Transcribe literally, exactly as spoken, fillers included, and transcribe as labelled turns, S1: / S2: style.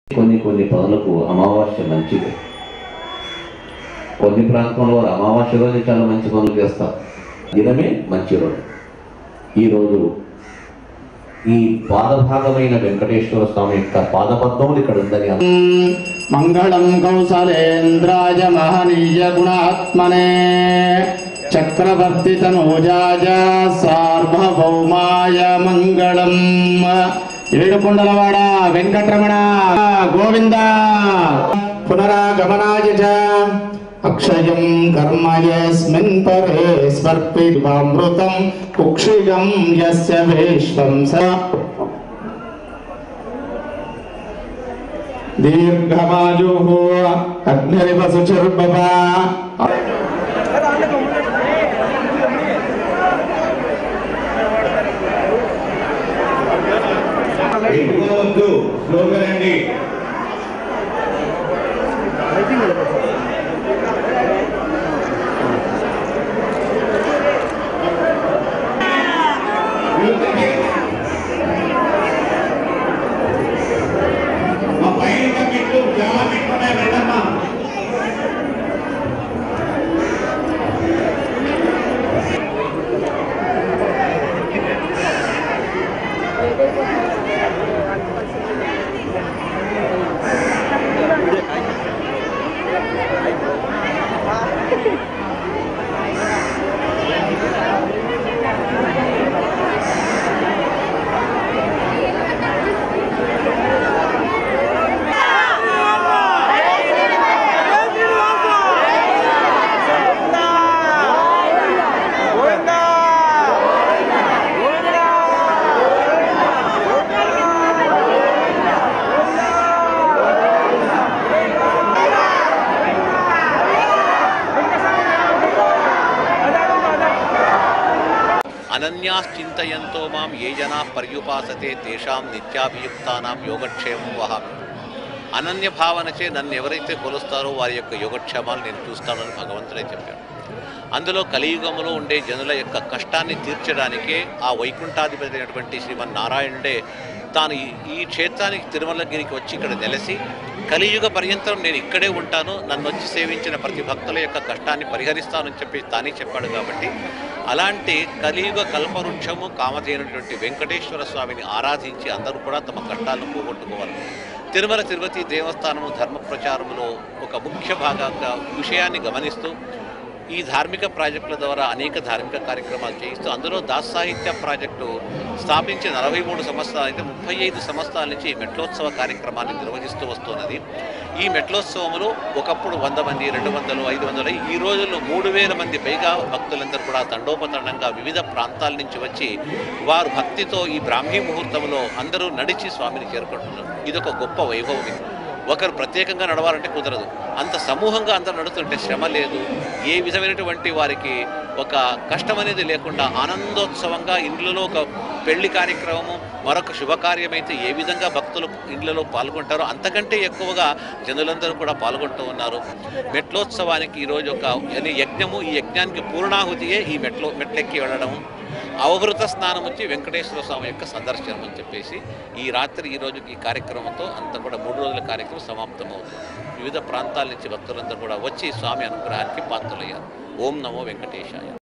S1: కొన్ని కొన్ని పనులకు అమావాస్య మంచిది. కొన్ని ప్రాంతంలో వారు అమావాస్య రోజు చాలా మంచి పనులు చేస్తారు. దినమే మంచి రోజు. ఈరోజు ఈ పాదభాగమైన వెంకటేశ్వర స్వామి యొక్క పాదపద్మములు ఇక్కడ ఉందని.
S2: మంగళం కౌసలేంద్రాయ మహనీయ గుణాత్మనే చక్రవర్తి తనూజాయ సార్వభౌమాయ మంగళం. ఏడుకొండలవాడ వెంకటరమణ గోవింద. పునరాగమనాయ చ అక్షయం కర్మ యస్మిన్ పరే స్వర్పితామృతం కుక్షియం యస్య విశ్వం స దీర్ఘమాయుః అగ్నిరివ శుచిర్భవ.
S3: స్లోగన్ అండి. మా పైన మెట్లు చాలా మెట్లు ఉన్నాయి వెళ్ళమ్మా.
S4: అనన్యాశ్చింతయంతో మాం ఏ జనా పర్యుపాసతే తేషాం నిత్యాభియుక్తానాం యోగక్షేమం వహామి. అనన్య భావనచే నన్ను ఎవరైతే కొలుస్తారో వారి యొక్క యోగక్షేమాలు నేను చూస్తానని భగవంతుడే చెప్పాడు. అందులో కలియుగంలో ఉండే జనుల యొక్క కష్టాన్ని తీర్చడానికే ఆ వైకుంఠాధిపతి అయినటువంటి శ్రీమన్నారాయణుడే తాను ఈ క్షేత్రానికి తిరుమలగిరికి వచ్చి ఇక్కడ నెలసి కలియుగ పర్యంతరం నేను ఇక్కడే ఉంటాను, నన్ను వచ్చి సేవించిన ప్రతి భక్తుల యొక్క కష్టాన్ని పరిహరిస్తానని చెప్పి తానే చెప్పాడు. కాబట్టి అలాంటి కలియుగ కల్పవృక్షము కామధేనటువంటి వెంకటేశ్వర స్వామిని ఆరాధించి అందరూ కూడా తమ కష్టాలను పోగొట్టుకోవాలి. తిరుమల తిరుపతి దేవస్థానము ధర్మ ప్రచారంలో ఒక ముఖ్య భాగంగా విషయాన్ని గమనిస్తూ ఈ ధార్మిక ప్రాజెక్టుల ద్వారా అనేక ధార్మిక కార్యక్రమాలు చేయిస్తూ అందులో దాస సాహిత్య ప్రాజెక్టు స్థాపించి నలభై మూడు సంవత్సరాలు అయితే ముప్పై ఐదు సంవత్సరాల నుంచి ఈ మెట్లోత్సవ కార్యక్రమాన్ని నిర్వహిస్తూ వస్తున్నది. ఈ మెట్లోత్సవంలో ఒకప్పుడు వంద మంది రెండు వందలు ఐదు వందలు ఈ రోజుల్లో మూడు వేల మంది పైగా భక్తులందరూ కూడా తండోపతండంగా వివిధ ప్రాంతాల నుంచి వచ్చి వారు భక్తితో ఈ బ్రాహ్మీ ముహూర్తంలో అందరూ నడిచి స్వామిని చేరుకుంటున్నారు. ఇదొక గొప్ప వైభవం. ఒకరు ప్రత్యేకంగా నడవాలంటే కుదరదు. అంత సమూహంగా అందరూ నడుస్తుంటే శ్రమ లేదు, ఏ విధమైనటువంటి వారికి ఒక కష్టం అనేది లేకుండా ఆనందోత్సవంగా ఇండ్లలో ఒక పెళ్లి కార్యక్రమము మరొక శుభకార్యమైతే ఏ విధంగా భక్తులు ఇండ్లలో పాల్గొంటారో అంతకంటే ఎక్కువగా జనులందరూ కూడా పాల్గొంటూ ఉన్నారు. మెట్లోత్సవానికి ఈరోజు ఒక యజ్ఞము, ఈ యజ్ఞానికి పూర్ణాహుతియే ఈ మెట్లో మెట్లెక్కి వెళ్ళడం, అవభృత స్నానం వచ్చి వెంకటేశ్వర స్వామి యొక్క సందర్శనం అని చెప్పేసి ఈ రాత్రి ఈరోజు ఈ కార్యక్రమంతో అంతా కూడా మూడు రోజుల కార్యక్రమం సమాప్తమవుతుంది. వివిధ ప్రాంతాల నుంచి భక్తులందరూ కూడా వచ్చి స్వామి అనుగ్రహానికి పాత్రలయ్యారు. ఓం నమో వెంకటేశాయ.